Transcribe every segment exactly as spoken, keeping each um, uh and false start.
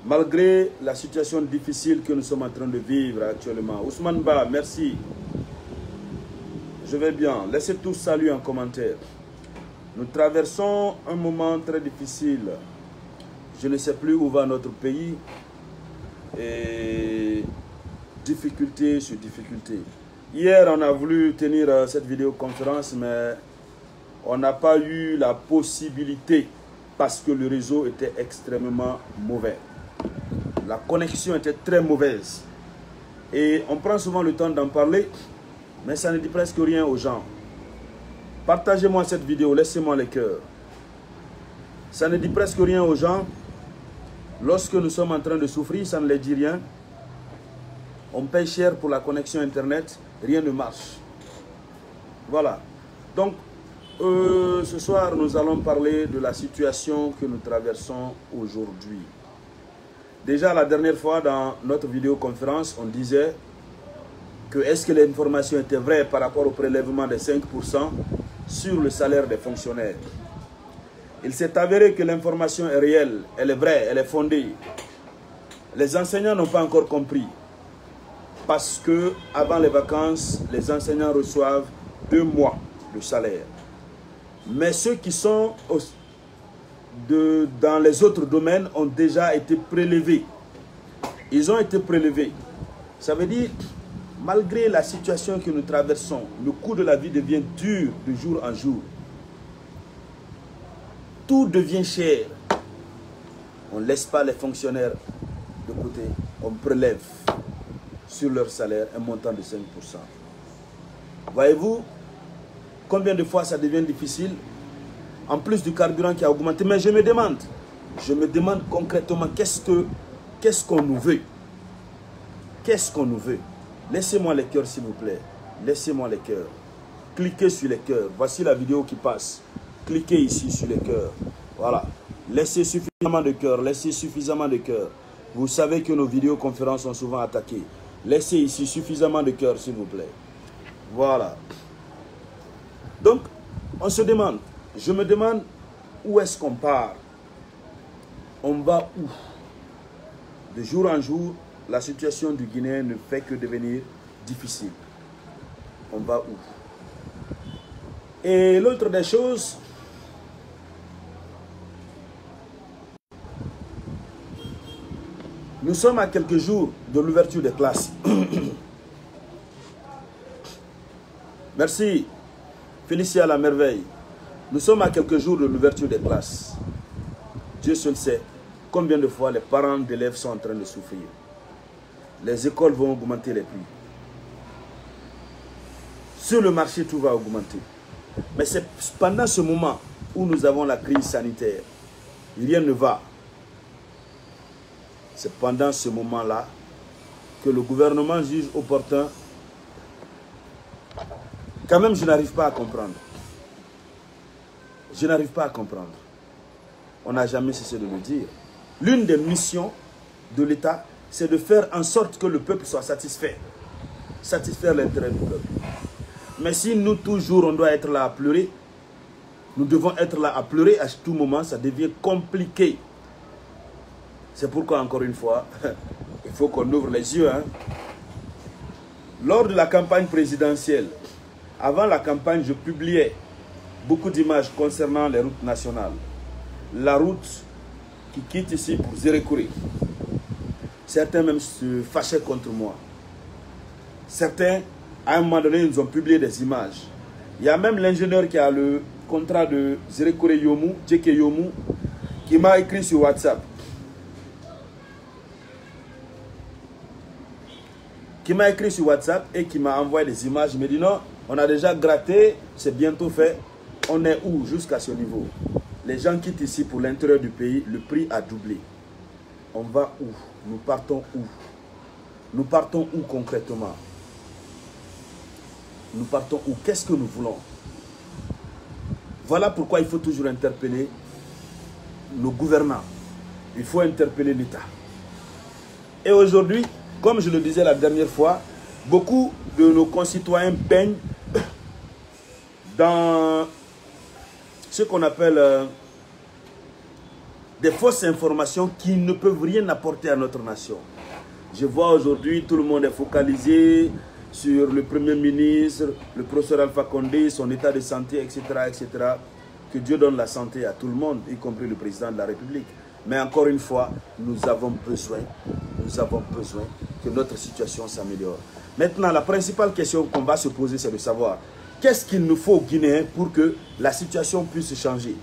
malgré la situation difficile que nous sommes en train de vivre actuellement. Ousmane Ba, merci. Je vais bien. Laissez tous saluer en commentaire. Nous traversons un moment très difficile. Je ne sais plus où va notre pays. Et difficulté sur difficulté. Hier, on a voulu tenir cette vidéoconférence, mais on n'a pas eu la possibilité parce que le réseau était extrêmement mauvais. La connexion était très mauvaise. Et on prend souvent le temps d'en parler, mais ça ne dit presque rien aux gens. Partagez-moi cette vidéo, laissez-moi les cœurs. Ça ne dit presque rien aux gens. Lorsque nous sommes en train de souffrir, ça ne les dit rien. On paye cher pour la connexion Internet, rien ne marche. Voilà. Donc, euh, ce soir, nous allons parler de la situation que nous traversons aujourd'hui. Déjà, la dernière fois, dans notre vidéoconférence, on disait que est-ce que l'information était vraie par rapport au prélèvement des cinq pour cent sur le salaire des fonctionnaires. Il s'est avéré que l'information est réelle, elle est vraie, elle est fondée. Les enseignants n'ont pas encore compris. Parce que avant les vacances, les enseignants reçoivent deux mois de salaire. Mais ceux qui sont au, de, dans les autres domaines ont déjà été prélevés. Ils ont été prélevés. Ça veut dire, malgré la situation que nous traversons, le coût de la vie devient dur de jour en jour. Tout devient cher. On ne laisse pas les fonctionnaires de côté. On prélève sur leur salaire un montant de cinq pour cent. Voyez-vous combien de fois ça devient difficile? En plus du carburant qui a augmenté. Mais je me demande, je me demande concrètement qu'est-ce que qu'est-ce qu'on nous veut? Qu'est-ce qu'on nous veut? Laissez-moi les cœurs s'il vous plaît. Laissez-moi les cœurs. Cliquez sur les cœurs. Voici la vidéo qui passe. Cliquez ici sur les cœurs. Voilà. Laissez suffisamment de cœurs. Laissez suffisamment de cœurs. Vous savez que nos vidéoconférences sont souvent attaquées. Laissez ici suffisamment de cœurs, s'il vous plaît. Voilà. Donc, on se demande, je me demande où est-ce qu'on part? On va où? De jour en jour, la situation du Guinéen ne fait que devenir difficile. On va où? Et l'autre des choses, nous sommes à quelques jours de l'ouverture des classes. Merci. Félicitations à la merveille. Nous sommes à quelques jours de l'ouverture des classes. Dieu seul sait combien de fois les parents d'élèves sont en train de souffrir. Les écoles vont augmenter les prix. Sur le marché, tout va augmenter. Mais c'est pendant ce moment où nous avons la crise sanitaire. Rien ne va. C'est pendant ce moment-là que le gouvernement juge opportun. Quand même, je n'arrive pas à comprendre. Je n'arrive pas à comprendre. On n'a jamais cessé de le dire. L'une des missions de l'État, c'est de faire en sorte que le peuple soit satisfait. Satisfaire l'intérêt du peuple. Mais si nous, toujours, on doit être là à pleurer, nous devons être là à pleurer à tout moment, ça devient compliqué. C'est pourquoi, encore une fois, il faut qu'on ouvre les yeux. Hein. Lors de la campagne présidentielle, avant la campagne, je publiais beaucoup d'images concernant les routes nationales. La route qui quitte ici pour Zérékouré. Certains même se fâchaient contre moi. Certains, à un moment donné, ils nous ont publié des images. Il y a même l'ingénieur qui a le contrat de Zérékouré Yomu, Djeke Yomu, qui m'a écrit sur WhatsApp. Qui m'a écrit sur WhatsApp et qui m'a envoyé des images. Il me dit non, on a déjà gratté, c'est bientôt fait. On est où jusqu'à ce niveau? Les gens quittent ici pour l'intérieur du pays, le prix a doublé. On va où? Nous partons où? Nous partons où concrètement? Nous partons où? Qu'est-ce que nous voulons? Voilà pourquoi il faut toujours interpeller nos gouvernants. Il faut interpeller l'État. Et aujourd'hui, comme je le disais la dernière fois, beaucoup de nos concitoyens baignent dans ce qu'on appelle euh, des fausses informations qui ne peuvent rien apporter à notre nation. Je vois aujourd'hui tout le monde est focalisé sur le Premier ministre, le professeur Alpha Condé, son état de santé, et cetera, et cetera. Que Dieu donne la santé à tout le monde, y compris le président de la République. Mais encore une fois, nous avons besoin, nous avons besoin que notre situation s'améliore. Maintenant, la principale question qu'on va se poser, c'est de savoir qu'est-ce qu'il nous faut aux Guinéens pour que la situation puisse changer.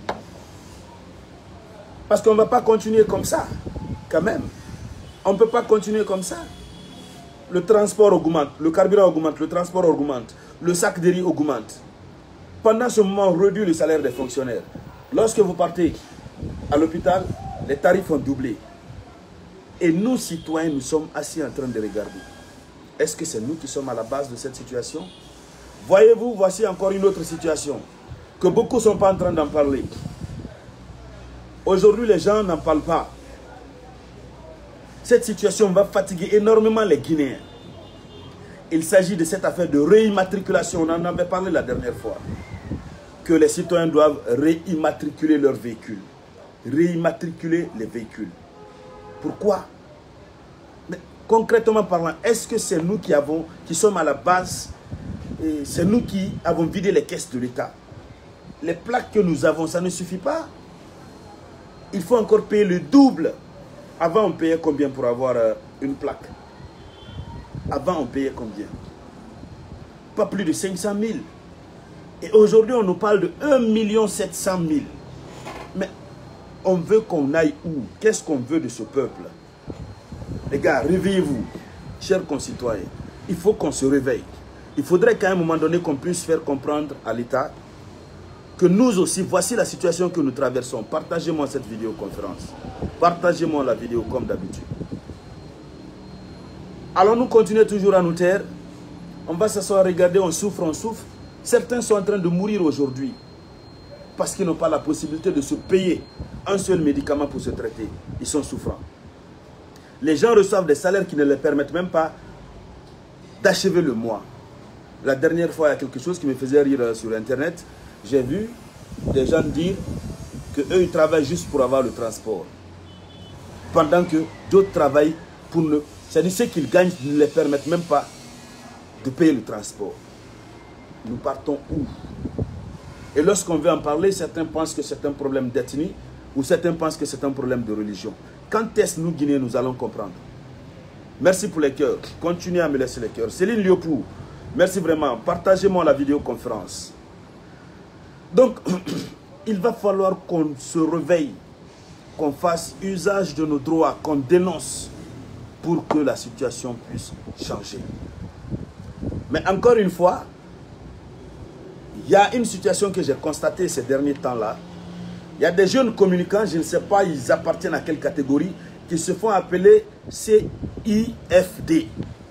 Parce qu'on ne va pas continuer comme ça, quand même. On ne peut pas continuer comme ça. Le transport augmente, le carburant augmente, le transport augmente, le sac de riz augmente. Pendant ce moment, on réduit le salaire des fonctionnaires. Lorsque vous partez à l'hôpital, les tarifs ont doublé. Et nous, citoyens, nous sommes assis en train de regarder. Est-ce que c'est nous qui sommes à la base de cette situation? Voyez-vous, voici encore une autre situation que beaucoup ne sont pas en train d'en parler. Aujourd'hui, les gens n'en parlent pas. Cette situation va fatiguer énormément les Guinéens. Il s'agit de cette affaire de réimmatriculation. On en avait parlé la dernière fois. Que les citoyens doivent réimmatriculer leurs véhicules. Réimmatriculer les véhicules. Pourquoi? Mais concrètement parlant, est-ce que c'est nous qui, avons, qui sommes à la base? C'est nous qui avons vidé les caisses de l'État. Les plaques que nous avons, ça ne suffit pas. Il faut encore payer le double. Avant, on payait combien pour avoir euh, une plaque? Avant, on payait combien? Pas plus de cinq cent mille. Et aujourd'hui, on nous parle de un million sept cent mille. Mais on veut qu'on aille où? Qu'est-ce qu'on veut de ce peuple? Les gars, réveillez-vous, chers concitoyens. Il faut qu'on se réveille. Il faudrait qu'à un moment donné, qu'on puisse faire comprendre à l'État que nous aussi, voici la situation que nous traversons. Partagez-moi cette vidéoconférence. Partagez-moi la vidéo comme d'habitude. Allons-nous continuer toujours à nous taire? On va s'asseoir, regarder, on souffre, on souffre. Certains sont en train de mourir aujourd'hui parce qu'ils n'ont pas la possibilité de se payer un seul médicament pour se traiter. Ils sont souffrants. Les gens reçoivent des salaires qui ne leur permettent même pas d'achever le mois. La dernière fois, il y a quelque chose qui me faisait rire sur Internet. J'ai vu des gens dire qu'eux, ils travaillent juste pour avoir le transport. Pendant que d'autres travaillent pour ne... C'est-à-dire ce qu'ils gagnent ne les permettent même pas de payer le transport. Nous partons où? Et lorsqu'on veut en parler, certains pensent que c'est un problème d'ethnie ou certains pensent que c'est un problème de religion. Quand est-ce nous, Guinéens, nous allons comprendre? Merci pour les cœurs. Continuez à me laisser les cœurs. Céline Liopou, merci vraiment. Partagez-moi la vidéoconférence. Donc, il va falloir qu'on se réveille, qu'on fasse usage de nos droits, qu'on dénonce pour que la situation puisse changer. Mais encore une fois, il y a une situation que j'ai constatée ces derniers temps-là. Il y a des jeunes communicants, je ne sais pas, ils appartiennent à quelle catégorie, qui se font appeler C I F D.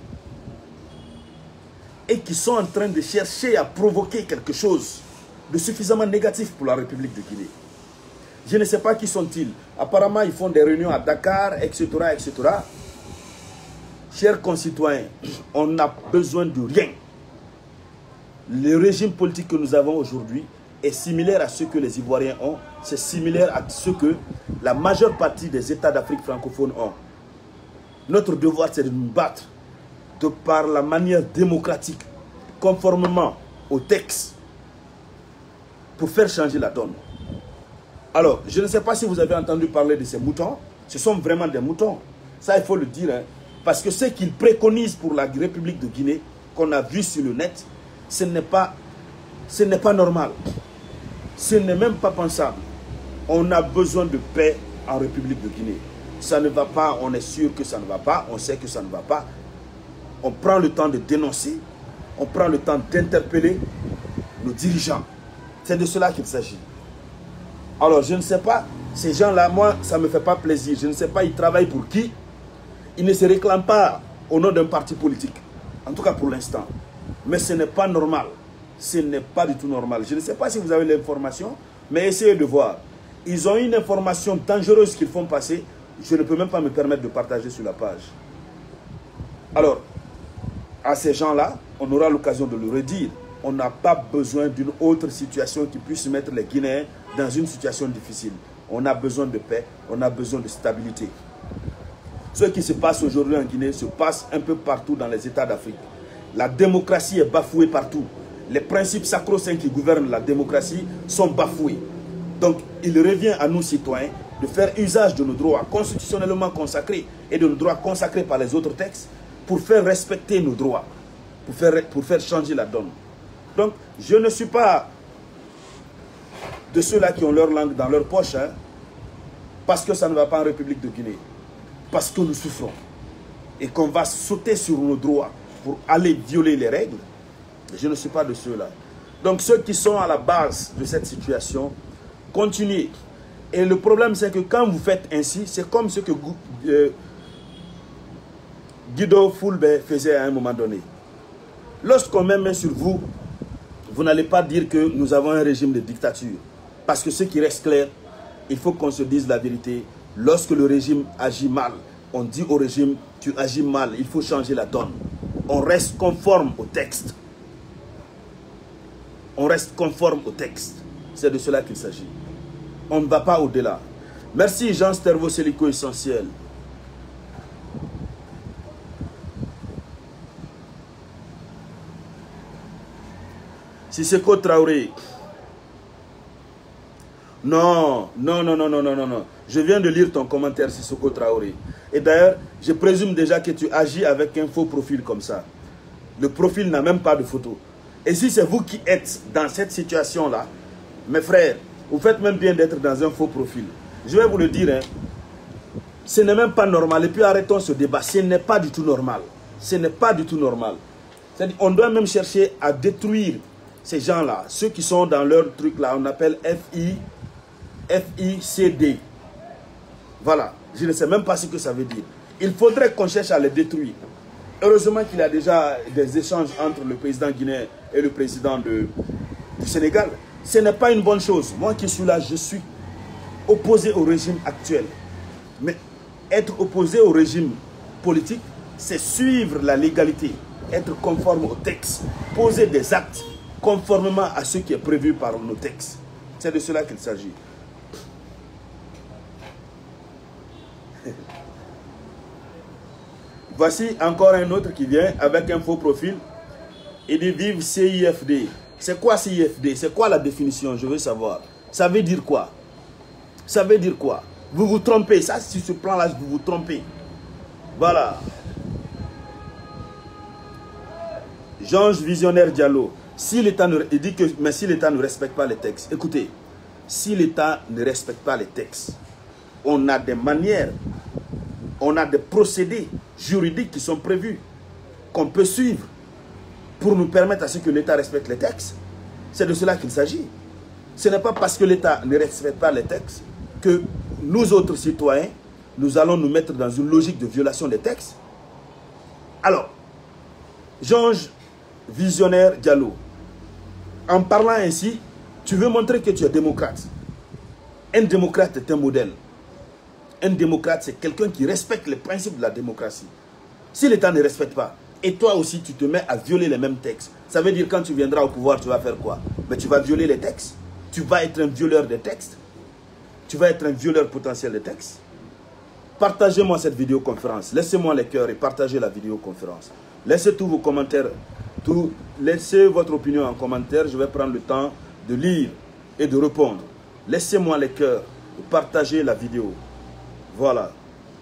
Et qui sont en train de chercher à provoquer quelque chose de suffisamment négatif pour la République de Guinée. Je ne sais pas qui sont-ils. Apparemment, ils font des réunions à Dakar, et cetera, et cetera. Chers concitoyens, on n'a besoin de rien. Le régime politique que nous avons aujourd'hui est similaire à ce que les Ivoiriens ont. C'est similaire à ce que la majeure partie des États d'Afrique francophone ont. Notre devoir, c'est de nous battre de par la manière démocratique, conformément au texte, pour faire changer la donne. Alors, je ne sais pas si vous avez entendu parler de ces moutons. Ce sont vraiment des moutons. Ça, il faut le dire. Hein, parce que ce qu'ils préconisent pour la République de Guinée, qu'on a vu sur le net, ce n'est pas, ce n'est pas normal. Ce n'est même pas pensable. On a besoin de paix en République de Guinée. Ça ne va pas, on est sûr que ça ne va pas, on sait que ça ne va pas. On prend le temps de dénoncer, on prend le temps d'interpeller nos dirigeants. C'est de cela qu'il s'agit. Alors, je ne sais pas, ces gens-là, moi, ça ne me fait pas plaisir. Je ne sais pas, ils travaillent pour qui. Ils ne se réclament pas au nom d'un parti politique. En tout cas, pour l'instant. Mais ce n'est pas normal. Ce n'est pas du tout normal. Je ne sais pas si vous avez l'information, mais essayez de voir. Ils ont une information dangereuse qu'ils font passer. Je ne peux même pas me permettre de partager sur la page. Alors, à ces gens-là, on aura l'occasion de le redire. On n'a pas besoin d'une autre situation qui puisse mettre les Guinéens dans une situation difficile. On a besoin de paix, on a besoin de stabilité. Ce qui se passe aujourd'hui en Guinée se passe un peu partout dans les États d'Afrique. La démocratie est bafouée partout. Les principes sacro-saints qui gouvernent la démocratie sont bafoués. Donc, il revient à nous, citoyens, de faire usage de nos droits constitutionnellement consacrés et de nos droits consacrés par les autres textes pour faire respecter nos droits, pour faire, pour faire changer la donne. Donc, je ne suis pas de ceux-là qui ont leur langue dans leur poche, hein, parce que ça ne va pas en République de Guinée, parce que nous souffrons et qu'on va sauter sur nos droits pour aller violer les règles. Je ne suis pas de ceux-là. Donc ceux qui sont à la base de cette situation, continuez. Et le problème, c'est que quand vous faites ainsi, c'est comme ce que euh, Guido Fulbert faisait à un moment donné. Lorsqu'on met main sur vous, vous n'allez pas dire que nous avons un régime de dictature. Parce que ce qui reste clair, il faut qu'on se dise la vérité. Lorsque le régime agit mal, on dit au régime, tu agis mal, il faut changer la donne. On reste conforme au texte. On reste conforme au texte. C'est de cela qu'il s'agit. On ne va pas au-delà. Merci Jean Stervo Selico Essentiel. Sissoko Traoré. Non, non, non, non, non, non, non, non. Je viens de lire ton commentaire, Sissoko Traoré. Et d'ailleurs, je présume déjà que tu agis avec un faux profil comme ça. Le profil n'a même pas de photo. Et si c'est vous qui êtes dans cette situation-là, mes frères, vous faites même bien d'être dans un faux profil. Je vais vous le dire, hein, ce n'est même pas normal. Et puis arrêtons ce débat. Ce n'est pas du tout normal. Ce n'est pas du tout normal. C'est-à-dire, on doit même chercher à détruire ces gens-là. Ceux qui sont dans leur truc-là, on appelle F I C D. Voilà. Je ne sais même pas ce que ça veut dire. Il faudrait qu'on cherche à les détruire. Heureusement qu'il y a déjà des échanges entre le président guinéen et le président de, du Sénégal. Ce n'est pas une bonne chose. Moi qui suis là, je suis opposé au régime actuel. Mais être opposé au régime politique, c'est suivre la légalité, être conforme au texte, poser des actes conformément à ce qui est prévu par nos textes. C'est de cela qu'il s'agit. Voici encore un autre qui vient avec un faux profil. Il dit vive C I F D. C'est quoi C I F D? C'est quoi la définition? Je veux savoir. Ça veut dire quoi? Ça veut dire quoi? Vous vous trompez. Ça, sur ce plan-là, vous vous trompez. Voilà. Georges Visionnaire Diallo. Si l'État ne, il dit que, mais si l'État ne respecte pas les textes, écoutez, si l'État ne respecte pas les textes, on a des manières, on a des procédés juridiques qui sont prévus, qu'on peut suivre pour nous permettre à ce que l'État respecte les textes. C'est de cela qu'il s'agit. Ce n'est pas parce que l'État ne respecte pas les textes que nous autres citoyens, nous allons nous mettre dans une logique de violation des textes. Alors, Georges Visionnaire Diallo, en parlant ainsi, tu veux montrer que tu es démocrate. Un démocrate est un modèle. Un démocrate, c'est quelqu'un qui respecte les principes de la démocratie. Si l'État ne respecte pas, et toi aussi tu te mets à violer les mêmes textes, ça veut dire quand tu viendras au pouvoir, tu vas faire quoi? Mais tu vas violer les textes. Tu vas être un violeur des textes. Tu vas être un violeur potentiel des textes. Partagez-moi cette vidéoconférence. Laissez-moi les cœurs et partagez la vidéoconférence. Laissez tous vos commentaires. Tout, laissez votre opinion en commentaire. Je vais prendre le temps de lire et de répondre. Laissez-moi les cœurs et partagez la vidéo. Voilà.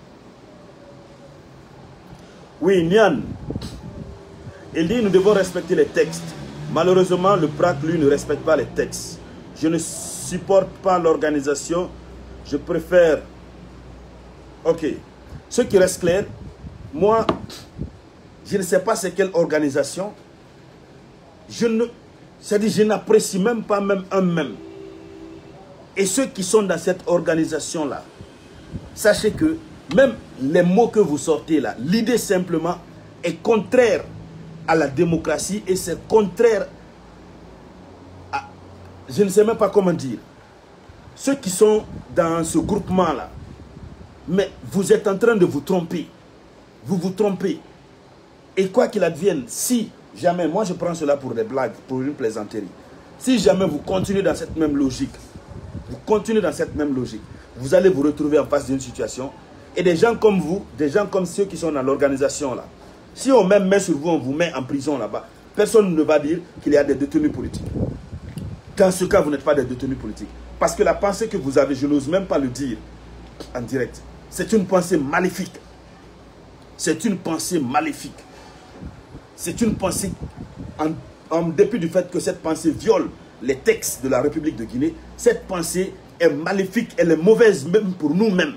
Oui, Nian. Il dit nous devons respecter les textes. Malheureusement, le P R A C, lui, ne respecte pas les textes. Je ne supporte pas l'organisation. Je préfère... Ok. Ce qui reste clair, moi, je ne sais pas c'est quelle organisation. Je ne... C'est-à-dire, je n'apprécie même pas même un même. Et ceux qui sont dans cette organisation-là, sachez que même les mots que vous sortez là, l'idée simplement est contraire à la démocratie et c'est contraire à... Je ne sais même pas comment dire. Ceux qui sont dans ce groupement-là, mais vous êtes en train de vous tromper. Vous vous trompez. Et quoi qu'il advienne, si jamais, moi je prends cela pour des blagues, pour une plaisanterie, si jamais vous continuez dans cette même logique, vous continuez dans cette même logique, vous allez vous retrouver en face d'une situation. Et des gens comme vous, des gens comme ceux qui sont dans l'organisation là, si on met main sur vous, on vous met en prison là-bas, personne ne va dire qu'il y a des détenus politiques. Dans ce cas, vous n'êtes pas des détenus politiques. Parce que la pensée que vous avez, je n'ose même pas le dire en direct, c'est une pensée maléfique. C'est une pensée maléfique. C'est une pensée, en, en dépit du fait que cette pensée viole les textes de la République de Guinée, cette pensée est maléfique, elle est mauvaise même pour nous-mêmes.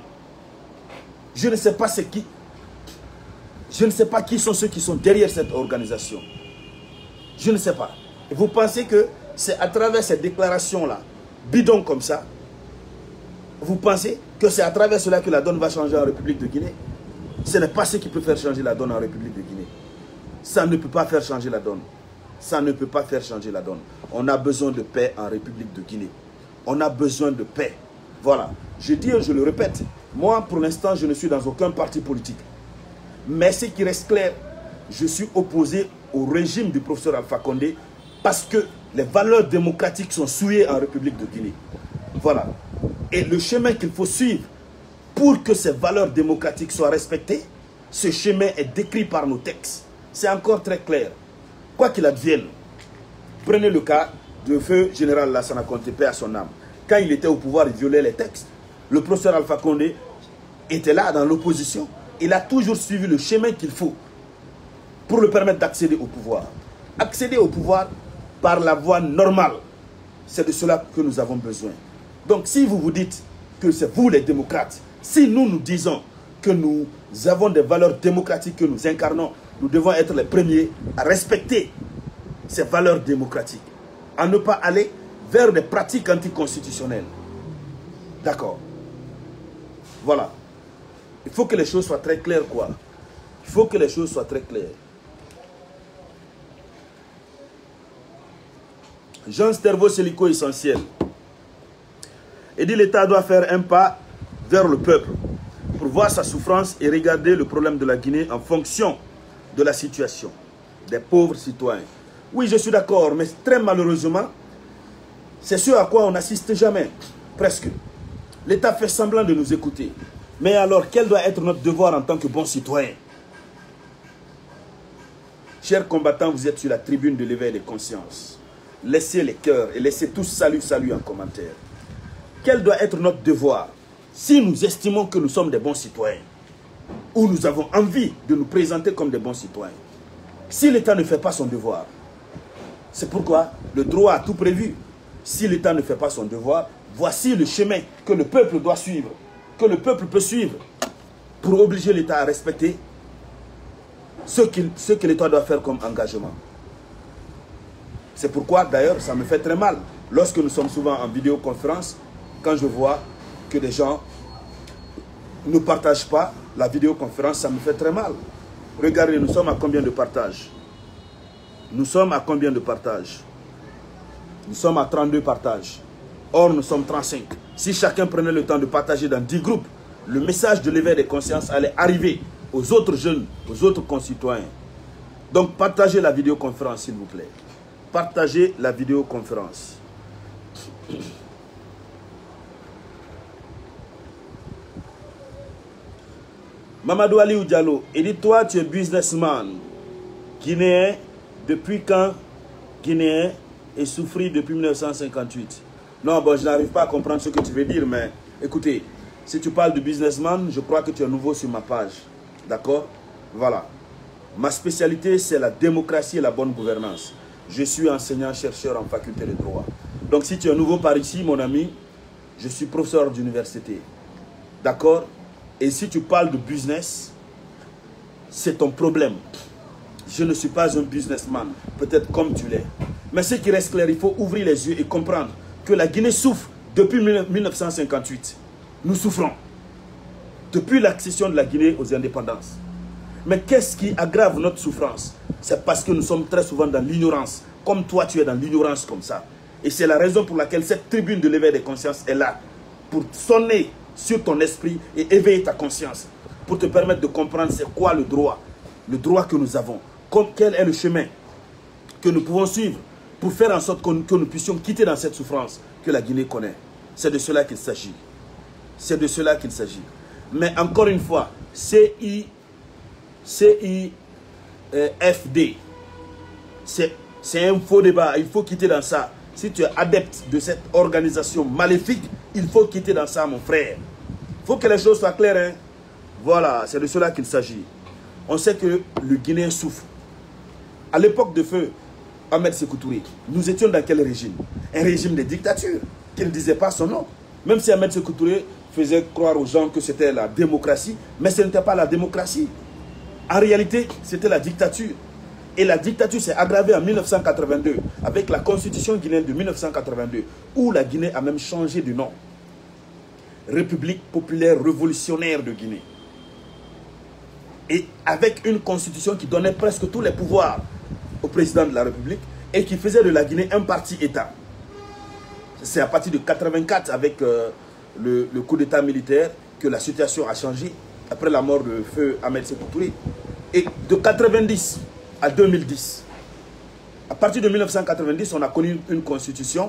Je ne sais pas ce qui, je ne sais pas qui sont ceux qui sont derrière cette organisation. Je ne sais pas. Et vous pensez que c'est à travers ces déclarations-là, bidons comme ça, vous pensez que c'est à travers cela que la donne va changer en République de Guinée? Ce n'est pas ce qui peut faire changer la donne en République de Guinée. Ça ne peut pas faire changer la donne. Ça ne peut pas faire changer la donne. On a besoin de paix en République de Guinée. On a besoin de paix. Voilà. Je dis et je le répète. Moi, pour l'instant, je ne suis dans aucun parti politique. Mais ce qui reste clair, je suis opposé au régime du professeur Alpha Condé parce que les valeurs démocratiques sont souillées en République de Guinée. Voilà. Et le chemin qu'il faut suivre pour que ces valeurs démocratiques soient respectées, ce chemin est décrit par nos textes. C'est encore très clair. Quoi qu'il advienne, prenez le cas de feu général Lassana Conté, paix à son âme. Quand il était au pouvoir, il violait les textes. Le professeur Alpha Condé était là dans l'opposition. Il a toujours suivi le chemin qu'il faut pour le permettre d'accéder au pouvoir. Accéder au pouvoir par la voie normale, c'est de cela que nous avons besoin. Donc si vous vous dites que c'est vous les démocrates, si nous nous disons que nous avons des valeurs démocratiques que nous incarnons, nous devons être les premiers à respecter ces valeurs démocratiques, à ne pas aller vers des pratiques anticonstitutionnelles. D'accord. Voilà. Il faut que les choses soient très claires, quoi. Il faut que les choses soient très claires. Jean Stervo Selico essentiel. Il dit l'État doit faire un pas vers le peuple pour voir sa souffrance et regarder le problème de la Guinée en fonction de la situation des pauvres citoyens. Oui, je suis d'accord, mais très malheureusement, c'est ce à quoi on n'assiste jamais, presque. L'État fait semblant de nous écouter. Mais alors, quel doit être notre devoir en tant que bons citoyens? Chers combattants, vous êtes sur la tribune de l'éveil des consciences. Laissez les cœurs et laissez tous salut, salut en commentaire. Quel doit être notre devoir si nous estimons que nous sommes des bons citoyens ou nous avons envie de nous présenter comme des bons citoyens? Si l'État ne fait pas son devoir, c'est pourquoi le droit a tout prévu. Si l'État ne fait pas son devoir, voici le chemin que le peuple doit suivre, que le peuple peut suivre pour obliger l'État à respecter ce, qu'il, ce que l'État doit faire comme engagement. C'est pourquoi, d'ailleurs, ça me fait très mal lorsque nous sommes souvent en vidéoconférence, quand je vois que des gens ne partagent pas la vidéoconférence, ça me fait très mal. Regardez, nous sommes à combien de partages? Nous sommes à combien de partages? Nous sommes à trente-deux partages. Or, nous sommes trente-cinq. Si chacun prenait le temps de partager dans dix groupes, le message de l'éveil des consciences allait arriver aux autres jeunes, aux autres concitoyens. Donc, partagez la vidéoconférence, s'il vous plaît. Partagez la vidéoconférence. Mamadou Ali Diallo, il dit, toi, tu es businessman guinéen. Depuis quand guinéen et souffri depuis mille neuf cent cinquante-huit? Non, bon, je n'arrive pas à comprendre ce que tu veux dire, mais écoutez, si tu parles de businessman, je crois que tu es nouveau sur ma page. D'accord? Voilà. Ma spécialité, c'est la démocratie et la bonne gouvernance. Je suis enseignant-chercheur en faculté de droit. Donc, si tu es nouveau par ici, mon ami, je suis professeur d'université. D'accord? Et si tu parles de business, c'est ton problème. Je ne suis pas un businessman, peut-être comme tu l'es. Mais ce qui reste clair, il faut ouvrir les yeux et comprendre que la Guinée souffre depuis mille neuf cent cinquante-huit. Nous souffrons. Depuis l'accession de la Guinée aux indépendances. Mais qu'est-ce qui aggrave notre souffrance? C'est parce que nous sommes très souvent dans l'ignorance. Comme toi, tu es dans l'ignorance comme ça. Et c'est la raison pour laquelle cette tribune de l'éveil des consciences est là. Pour sonner sur ton esprit et éveiller ta conscience. Pour te permettre de comprendre c'est quoi le droit. Le droit que nous avons. Comme, quel est le chemin que nous pouvons suivre pour faire en sorte que nous, que nous puissions quitter dans cette souffrance que la Guinée connaît. C'est de cela qu'il s'agit. C'est de cela qu'il s'agit. Mais encore une fois, C I F D, c'est un faux débat. Il faut quitter dans ça. Si tu es adepte de cette organisation maléfique, il faut quitter dans ça, mon frère. Il faut que les choses soient claires. Hein? Voilà, c'est de cela qu'il s'agit. On sait que le Guinéen souffre. À l'époque de feu Ahmed Sékou Touré, nous étions dans quel régime? Un régime de dictature, qui ne disait pas son nom. Même si Ahmed Sékou Touré faisait croire aux gens que c'était la démocratie, mais ce n'était pas la démocratie. En réalité, c'était la dictature. Et la dictature s'est aggravée en mille neuf cent quatre-vingt-deux, avec la constitution guinéenne de mille neuf cent quatre-vingt-deux, où la Guinée a même changé de nom. République populaire révolutionnaire de Guinée. Et avec une constitution qui donnait presque tous les pouvoirs au président de la République et qui faisait de la Guinée un parti-État. C'est à partir de mille neuf cent quatre-vingt-quatre, avec euh, le, le coup d'État militaire, que la situation a changé, après la mort de feu Ahmed Sékou Touré. Et de mille neuf cent quatre-vingt-dix à deux mille dix, à partir de mille neuf cent quatre-vingt-dix, on a connu une constitution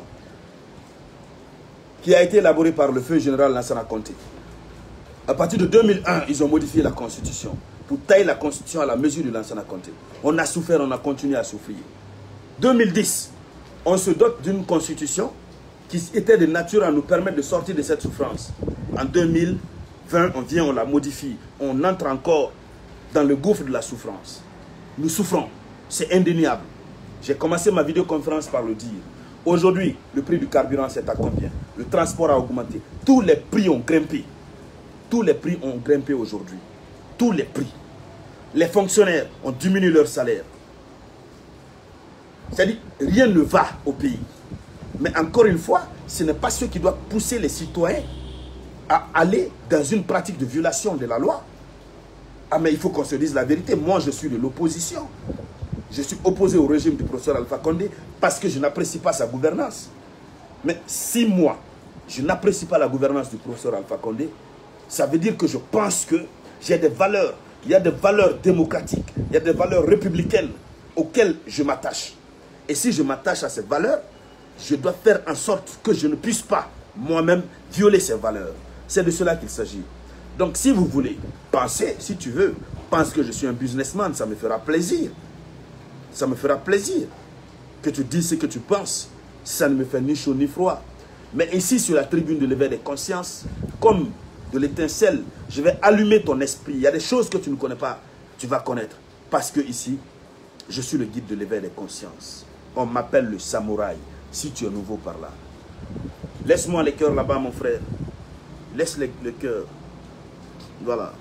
qui a été élaborée par le feu général Lansana Conté. À partir de deux mille un, ils ont modifié la constitution pour tailler la constitution à la mesure de Lansana Conté. On a souffert, on a continué à souffrir. deux mille dix, on se dote d'une constitution qui était de nature à nous permettre de sortir de cette souffrance. En deux mille vingt, on vient, on la modifie. On entre encore dans le gouffre de la souffrance. Nous souffrons. C'est indéniable. J'ai commencé ma vidéoconférence par le dire. Aujourd'hui, le prix du carburant, c'est à combien? Le transport a augmenté. Tous les prix ont grimpé. Tous les prix ont grimpé aujourd'hui. Tous les prix. Les fonctionnaires ont diminué leur salaire. C'est-à-dire, rien ne va au pays. Mais encore une fois, ce n'est pas ce qui doit pousser les citoyens à aller dans une pratique de violation de la loi. Ah, mais il faut qu'on se dise la vérité. Moi, je suis de l'opposition. Je suis opposé au régime du professeur Alpha Condé parce que je n'apprécie pas sa gouvernance. Mais si moi, je n'apprécie pas la gouvernance du professeur Alpha Condé, ça veut dire que je pense que j'ai des valeurs. Il y a des valeurs démocratiques, il y a des valeurs républicaines auxquelles je m'attache. Et si je m'attache à ces valeurs, je dois faire en sorte que je ne puisse pas moi-même violer ces valeurs. C'est de cela qu'il s'agit. Donc si vous voulez penser, si tu veux, pense que je suis un businessman, ça me fera plaisir. Ça me fera plaisir que tu dises ce que tu penses. Ça ne me fait ni chaud ni froid. Mais ici, sur la tribune de l'éveil des consciences, comme de l'étincelle, je vais allumer ton esprit. Il y a des choses que tu ne connais pas, tu vas connaître. Parce que ici, je suis le guide de l'éveil des consciences. On m'appelle le samouraï, si tu es nouveau par là. Laisse-moi les cœurs là-bas, mon frère. Laisse le, le cœur. Voilà.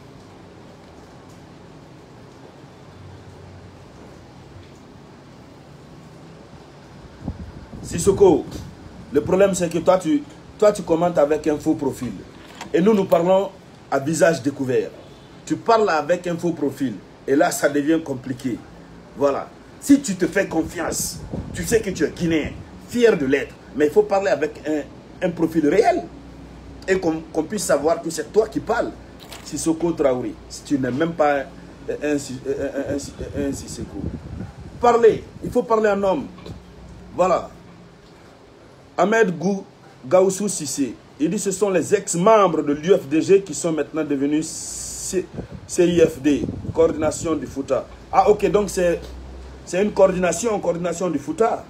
Sissoko, le problème c'est que toi tu, toi tu commentes avec un faux profil. Et nous, nous parlons à visage découvert. Tu parles avec un faux profil. Et là, ça devient compliqué. Voilà. Si tu te fais confiance, tu sais que tu es guinéen, fier de l'être. Mais il faut parler avec un, un profil réel. Et qu'on qu'on puisse savoir que c'est toi qui parles. Sissoko Traoré. Si tu n'es même pas un, un, un, un, un Sissoko. Parlez. Il faut parler en homme. Voilà. Ahmed Gou, Gaoussou Sissé. Il dit que ce sont les ex-membres de l'U F D G qui sont maintenant devenus C I F D, coordination du Fouta. Ah ok, donc c'est une coordination, coordination du Fouta.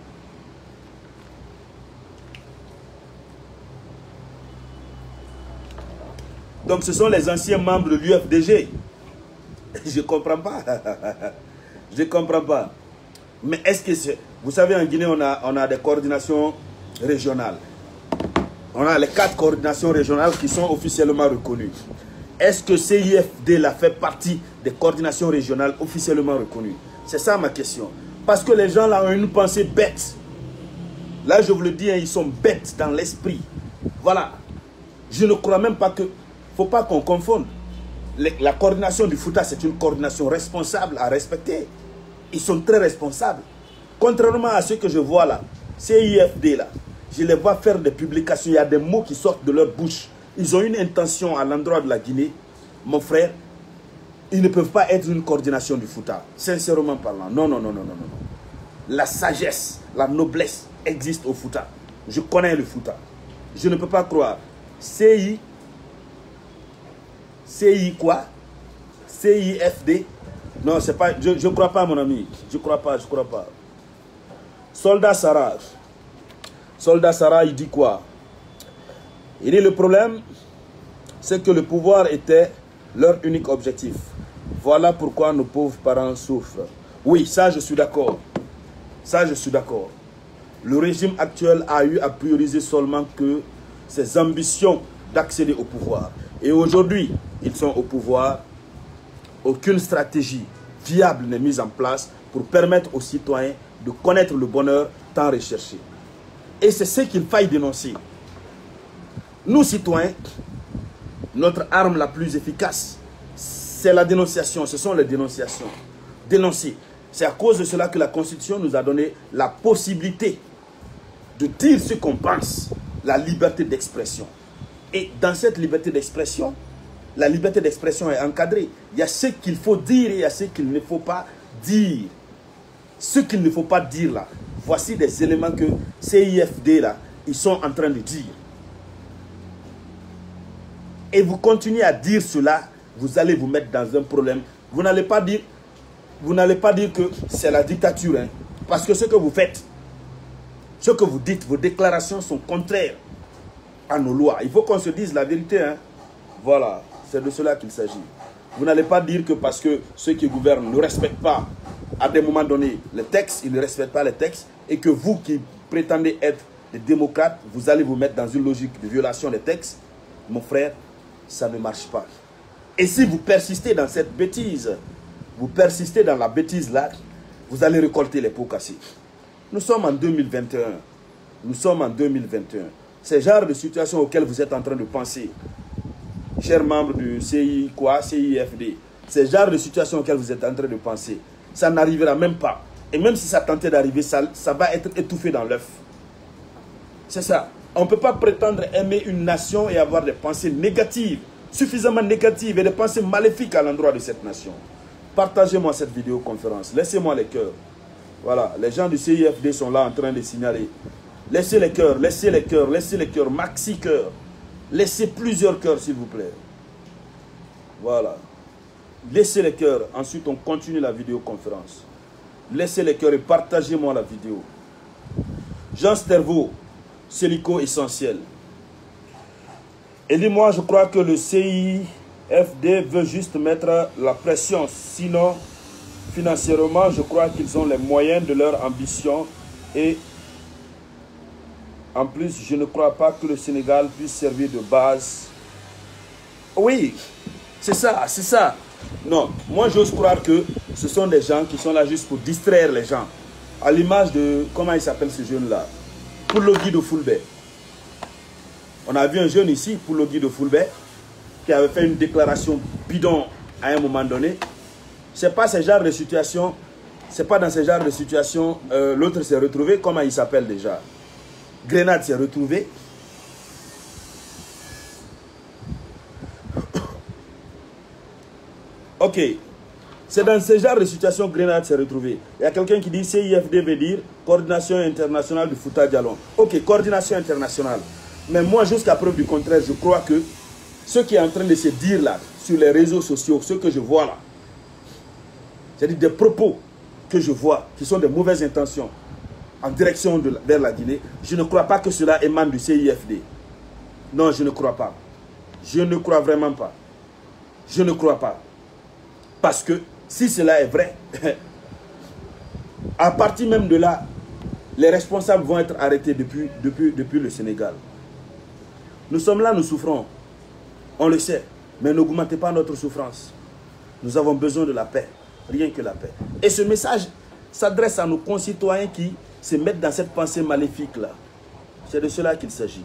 Donc ce sont les anciens membres de l'U F D G. Je ne comprends pas. Je ne comprends pas. Mais est-ce que c'est... Vous savez, en Guinée, on a, on a des coordinations régionales. On a les quatre coordinations régionales qui sont officiellement reconnues. Est-ce que C I F D là fait partie des coordinations régionales officiellement reconnues? C'est ça ma question. Parce que les gens là ont une pensée bête. Là, je vous le dis, hein, ils sont bêtes dans l'esprit. Voilà. Je ne crois même pas que... Il ne faut pas qu'on confonde. Les, la coordination du Fouta, c'est une coordination responsable à respecter. Ils sont très responsables. Contrairement à ce que je vois là, C I F D là, je les vois faire des publications, il y a des mots qui sortent de leur bouche. Ils ont une intention à l'endroit de la Guinée. Mon frère, ils ne peuvent pas être une coordination du Fouta. Sincèrement parlant. Non, non, non, non, non, non. La sagesse, la noblesse existe au Fouta. Je connais le Fouta. Je ne peux pas croire. C I C I quoi? C I F D? Non, c'est pas, je ne crois pas, mon ami. Je ne crois pas, je ne crois pas. Soldat Sarah. Soldat Sarah, il dit quoi? Il dit le problème, c'est que le pouvoir était leur unique objectif. Voilà pourquoi nos pauvres parents souffrent. Oui, ça je suis d'accord. Ça je suis d'accord. Le régime actuel a eu à prioriser seulement que ses ambitions d'accéder au pouvoir. Et aujourd'hui, ils sont au pouvoir. Aucune stratégie viable n'est mise en place pour permettre aux citoyens de connaître le bonheur tant recherché. Et c'est ce qu'il faille dénoncer. Nous, citoyens, notre arme la plus efficace, c'est la dénonciation. Ce sont les dénonciations. Dénoncer. C'est à cause de cela que la Constitution nous a donné la possibilité de dire ce qu'on pense, la liberté d'expression. Et dans cette liberté d'expression, la liberté d'expression est encadrée. Il y a ce qu'il faut dire et il y a ce qu'il ne faut pas dire. Ce qu'il ne faut pas dire là, voici des éléments que C I F D là, ils sont en train de dire. Et vous continuez à dire cela, vous allez vous mettre dans un problème. Vous n'allez pas dire, vous n'allez pas dire que c'est la dictature, hein, parce que ce que vous faites, ce que vous dites, vos déclarations sont contraires à nos lois. Il faut qu'on se dise la vérité, hein. Voilà, c'est de cela qu'il s'agit. Vous n'allez pas dire que parce que ceux qui gouvernent ne respectent pas, à des moments donnés, les textes, ils ne respectent pas les textes, et que vous qui prétendez être des démocrates, vous allez vous mettre dans une logique de violation des textes. Mon frère, ça ne marche pas. Et si vous persistez dans cette bêtise, vous persistez dans la bêtise là, vous allez récolter les pots cassés. Nous sommes en deux mille vingt et un. Nous sommes en deux mille vingt et un. C'est le genre de situation auquel vous êtes en train de penser, chers membres du C I, quoi, C I F D. C'est le genre de situation auquel vous êtes en train de penser. Ça n'arrivera même pas. Et même si ça tentait d'arriver, ça, ça va être étouffé dans l'œuf. C'est ça. On ne peut pas prétendre aimer une nation et avoir des pensées négatives, suffisamment négatives et des pensées maléfiques à l'endroit de cette nation. Partagez-moi cette vidéoconférence. Laissez-moi les cœurs. Voilà, les gens du C I F D sont là en train de signaler. Laissez les cœurs, laissez les cœurs, laissez les cœurs, maxi cœurs. Laissez plusieurs cœurs, s'il vous plaît. Voilà. Laissez les cœurs. Ensuite, on continue la vidéoconférence. Laissez les cœurs et partagez-moi la vidéo. Jean Sterveau, Célico essentiel. Et dit, moi, je crois que le C I F D veut juste mettre la pression. Sinon, financièrement, je crois qu'ils ont les moyens de leur ambition. Et en plus, je ne crois pas que le Sénégal puisse servir de base. Oui, c'est ça, c'est ça. Non, moi j'ose croire que ce sont des gens qui sont là juste pour distraire les gens. À l'image de, comment il s'appelle ce jeune-là? Poulogi de Fulbert. On a vu un jeune ici, Poulogi de Fulbert, qui avait fait une déclaration bidon à un moment donné. C'est pas ce genre de situation, c'est pas dans ce genre de situation, euh, l'autre s'est retrouvé, comment il s'appelle déjà? Grenade s'est retrouvé. Ok, c'est dans ce genre de situation que Grenade s'est retrouvé. Il y a quelqu'un qui dit C I F D veut dire Coordination internationale du Fouta Djallon. Ok, coordination internationale. Mais moi, jusqu'à preuve du contraire, je crois que ce qui est en train de se dire là, sur les réseaux sociaux, ce que je vois là, c'est-à-dire des propos que je vois, qui sont de mauvaises intentions, en direction de, vers la Guinée, je ne crois pas que cela émane du C I F D. Non, je ne crois pas. Je ne crois vraiment pas. Je ne crois pas. Parce que si cela est vrai, à partir même de là, les responsables vont être arrêtés depuis, depuis, depuis le Sénégal. Nous sommes là, nous souffrons. On le sait. Mais n'augmentez pas notre souffrance. Nous avons besoin de la paix. Rien que la paix. Et ce message s'adresse à nos concitoyens qui se mettent dans cette pensée maléfique-là. C'est de cela qu'il s'agit.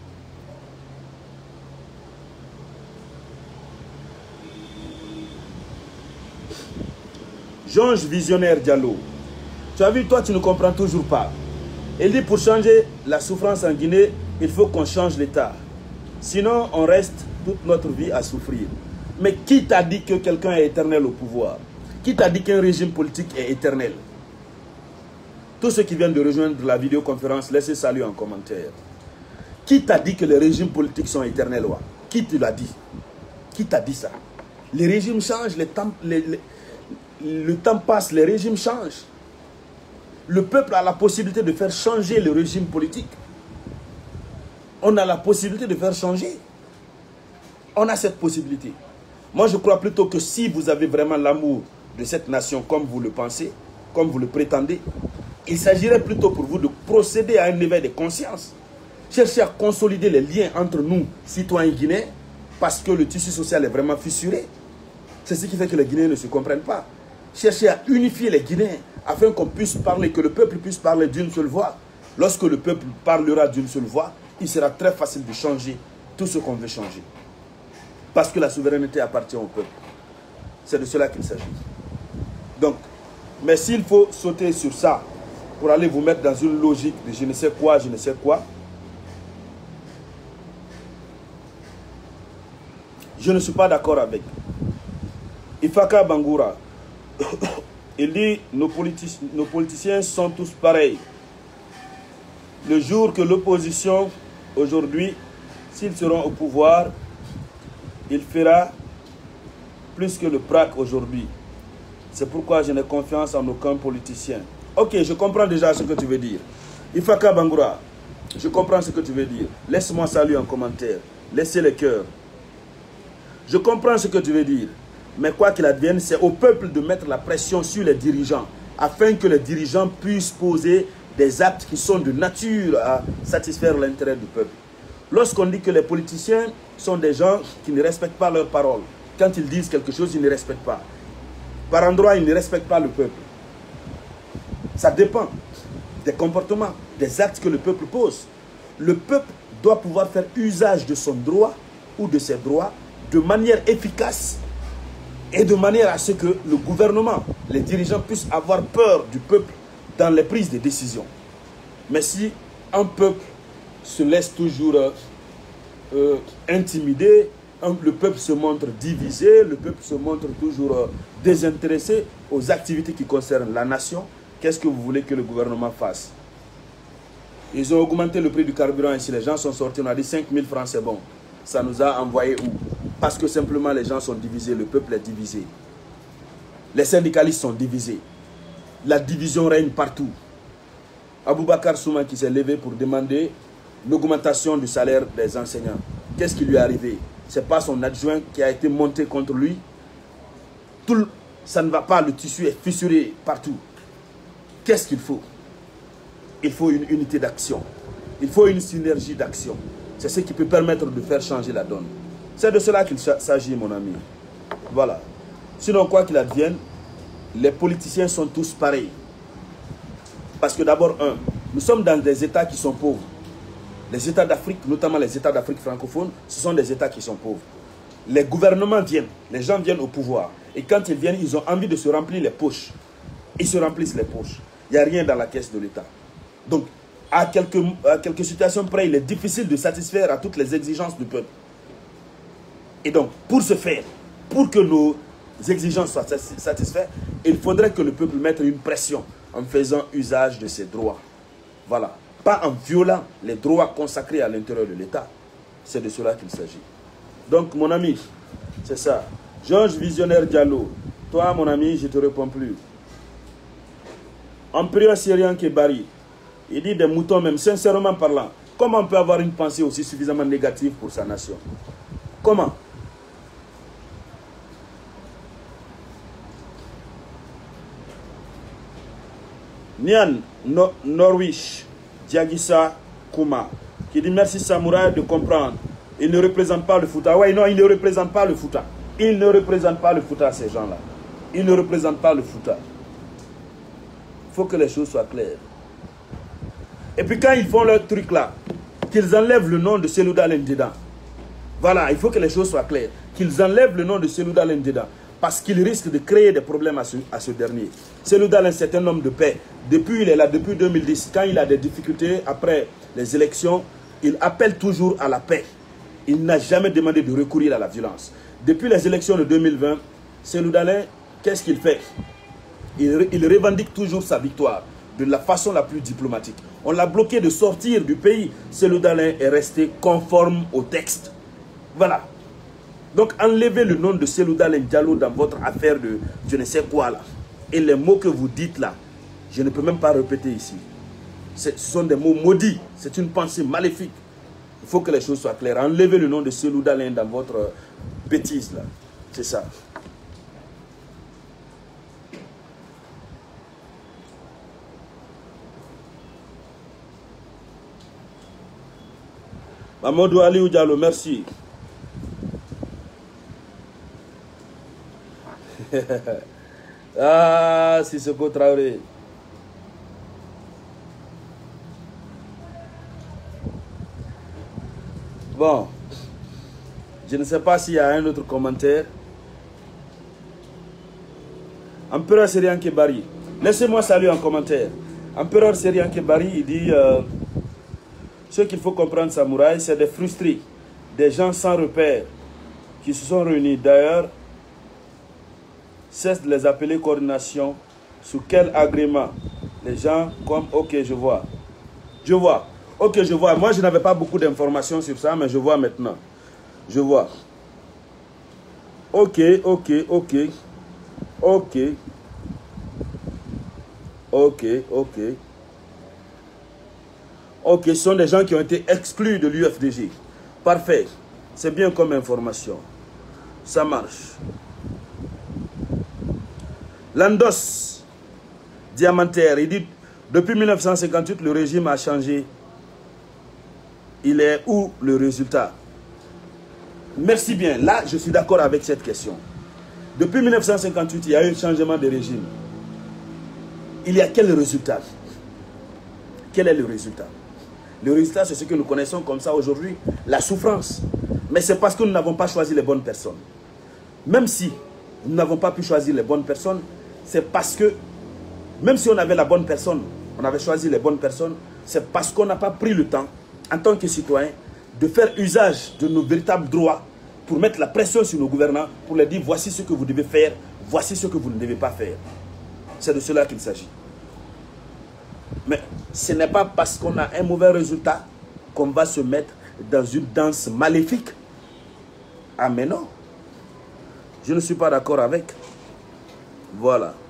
Jonge Visionnaire Diallo. Tu as vu, toi, tu ne comprends toujours pas. Il dit, pour changer la souffrance en Guinée, il faut qu'on change l'État. Sinon, on reste toute notre vie à souffrir. Mais qui t'a dit que quelqu'un est éternel au pouvoir? Qui t'a dit qu'un régime politique est éternel? Tous ceux qui viennent de rejoindre la vidéoconférence, laissez salut en commentaire. Qui t'a dit que les régimes politiques sont éternels? Ouais? Qui te l'a dit? Qui t'a dit ça? Les régimes changent, les temps, les, les, le temps passe, les régimes changent. Le peuple a la possibilité de faire changer le régime politique. On a la possibilité de faire changer. On a cette possibilité. Moi, je crois plutôt que si vous avez vraiment l'amour de cette nation comme vous le pensez, comme vous le prétendez, il s'agirait plutôt pour vous de procéder à un éveil de conscience. Chercher à consolider les liens entre nous, citoyens guinéens, parce que le tissu social est vraiment fissuré. C'est ce qui fait que les Guinéens ne se comprennent pas. Chercher à unifier les Guinéens afin qu'on puisse parler, que le peuple puisse parler d'une seule voix. Lorsque le peuple parlera d'une seule voix, il sera très facile de changer tout ce qu'on veut changer. Parce que la souveraineté appartient au peuple. C'est de cela qu'il s'agit. Donc, mais s'il faut sauter sur ça pour aller vous mettre dans une logique de je ne sais quoi, je ne sais quoi, je ne suis pas d'accord avec. Ifaka Bangoura, il dit nos, politic nos politiciens sont tous pareils. Le jour que l'opposition, aujourd'hui, s'ils seront au pouvoir, il fera plus que le P R A C aujourd'hui. C'est pourquoi je n'ai confiance en aucun politicien. Ok, je comprends déjà ce que tu veux dire. Ifaka Bangoura, je comprends ce que tu veux dire. Laisse-moi saluer en commentaire. Laissez les cœurs. Je comprends ce que tu veux dire. Mais quoi qu'il advienne, c'est au peuple de mettre la pression sur les dirigeants afin que les dirigeants puissent poser des actes qui sont de nature à satisfaire l'intérêt du peuple. Lorsqu'on dit que les politiciens sont des gens qui ne respectent pas leurs paroles, quand ils disent quelque chose, ils ne respectent pas. Par endroit, ils ne respectent pas le peuple. Ça dépend des comportements, des actes que le peuple pose. Le peuple doit pouvoir faire usage de son droit ou de ses droits de manière efficace et de manière à ce que le gouvernement, les dirigeants puissent avoir peur du peuple dans les prises de décision. Mais si un peuple se laisse toujours euh, euh, intimider, un, le peuple se montre divisé, le peuple se montre toujours euh, désintéressé aux activités qui concernent la nation, qu'est-ce que vous voulez que le gouvernement fasse? Ils ont augmenté le prix du carburant ici, les gens sont sortis, on a dit cinq mille francs, c'est bon. Ça nous a envoyé où? Parce que simplement les gens sont divisés, le peuple est divisé. Les syndicalistes sont divisés. La division règne partout. Aboubakar Souma qui s'est levé pour demander l'augmentation du salaire des enseignants. Qu'est-ce qui lui est arrivé? Ce n'est pas son adjoint qui a été monté contre lui. Tout le, ça ne va pas, le tissu est fissuré partout. Qu'est-ce qu'il faut? Il faut une unité d'action. Il faut une synergie d'action. C'est ce qui peut permettre de faire changer la donne. C'est de cela qu'il s'agit, mon ami. Voilà. Sinon, quoi qu'il advienne, les politiciens sont tous pareils. Parce que d'abord, un, nous sommes dans des États qui sont pauvres. Les États d'Afrique, notamment les États d'Afrique francophone, ce sont des États qui sont pauvres. Les gouvernements viennent, les gens viennent au pouvoir. Et quand ils viennent, ils ont envie de se remplir les poches. Ils se remplissent les poches. Il n'y a rien dans la caisse de l'État. Donc, à quelques, à quelques situations près, il est difficile de satisfaire à toutes les exigences du peuple. Et donc, pour ce faire, pour que nos exigences soient satisfaites, il faudrait que le peuple mette une pression en faisant usage de ses droits. Voilà. Pas en violant les droits consacrés à l'intérieur de l'État. C'est de cela qu'il s'agit. Donc, mon ami, c'est ça. Georges Visionnaire Diallo, toi, mon ami, je ne te réponds plus. Empereur Syrien Kebari, il dit des moutons même, sincèrement parlant. Comment on peut avoir une pensée aussi suffisamment négative pour sa nation? Comment? Nian no, Norwich, Diagissa Kuma, qui dit merci Samouraï de comprendre. Il ne représente pas le Fouta. Oui, non, il ne représente pas le Fouta. Il ne représente pas le Fouta, ces gens-là. Il ne représente pas le Fouta. Il faut que les choses soient claires. Et puis quand ils font leur truc là, qu'ils enlèvent le nom de Selouda Lendeda. Voilà, il faut que les choses soient claires. Qu'ils enlèvent le nom de Selouda Lendeda. Parce qu'il risque de créer des problèmes à ce, à ce dernier. Selouda Lendeda, c'est un homme de paix. Depuis, il est là, depuis deux mille dix. Quand il a des difficultés après les élections, il appelle toujours à la paix. Il n'a jamais demandé de recourir à la violence. Depuis les élections de deux mille vingt, Selouda Lendeda, qu'est-ce qu'il fait? il, il revendique toujours sa victoire de la façon la plus diplomatique. On l'a bloqué de sortir du pays. Selouda Lendeda est resté conforme au texte. Voilà. Donc enlevez le nom de Selouda Diallo dans votre affaire de je ne sais quoi là. Et les mots que vous dites là, je ne peux même pas répéter ici. Ce sont des mots maudits. C'est une pensée maléfique. Il faut que les choses soient claires. Enlevez le nom de Selouda dans votre bêtise là. C'est ça. Mamadou Aliou Diallo, merci. Ah, Sissoko Traoré. Bon, je ne sais pas s'il y a un autre commentaire. Empereur Serian Kebari, laissez-moi saluer en commentaire. Empereur Serian Kebari, il dit euh, ce qu'il faut comprendre, Samouraï, c'est des frustrés, des gens sans repère qui se sont réunis. D'ailleurs, cesse de les appeler coordination. Sous quel agrément? Les gens comme, ok, je vois. Je vois. Ok, je vois. Moi, je n'avais pas beaucoup d'informations sur ça, mais je vois maintenant. Je vois. Ok, ok, ok. Ok. Ok, ok. Ok, ce sont des gens qui ont été exclus de l'U F D G. Parfait. C'est bien comme information. Ça marche. Landos Diamantaire, il dit, depuis mille neuf cent cinquante-huit, le régime a changé. Il est où le résultat? Merci bien. Là, je suis d'accord avec cette question. Depuis mille neuf cent cinquante-huit, il y a eu un changement de régime. Il y a quel résultat? Quel est le résultat? Le résultat, c'est ce que nous connaissons comme ça aujourd'hui, la souffrance. Mais c'est parce que nous n'avons pas choisi les bonnes personnes. Même si nous n'avons pas pu choisir les bonnes personnes, c'est parce que, même si on avait la bonne personne, on avait choisi les bonnes personnes, c'est parce qu'on n'a pas pris le temps, en tant que citoyen, de faire usage de nos véritables droits pour mettre la pression sur nos gouvernants, pour leur dire voici ce que vous devez faire, voici ce que vous ne devez pas faire. C'est de cela qu'il s'agit. Mais ce n'est pas parce qu'on a un mauvais résultat qu'on va se mettre dans une danse maléfique. Ah mais non. Je ne suis pas d'accord avec. Voilà.